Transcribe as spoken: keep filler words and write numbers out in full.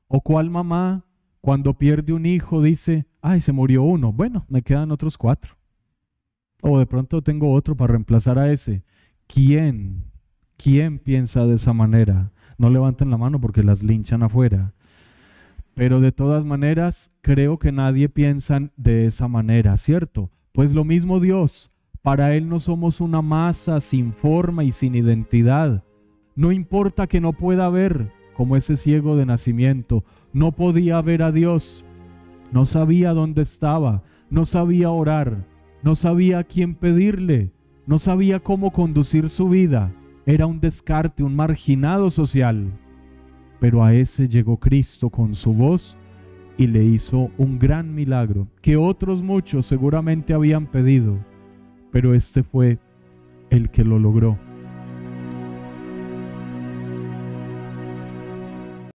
¿O cuál mamá cuando pierde un hijo dice, ay, se murió uno, bueno, me quedan otros cuatro? O de pronto tengo otro para reemplazar a ese. ¿Quién? ¿Quién piensa de esa manera? No levanten la mano porque las linchan afuera. Pero de todas maneras, creo que nadie piensa de esa manera, ¿cierto? Pues lo mismo Dios, para Él no somos una masa sin forma y sin identidad. No importa que no pueda ver, como ese ciego de nacimiento, no podía ver a Dios, no sabía dónde estaba, no sabía orar, no sabía a quién pedirle, no sabía cómo conducir su vida. Era un descarte, un marginado social. Pero a ese llegó Cristo con su voz y le hizo un gran milagro que otros muchos seguramente habían pedido, pero este fue el que lo logró.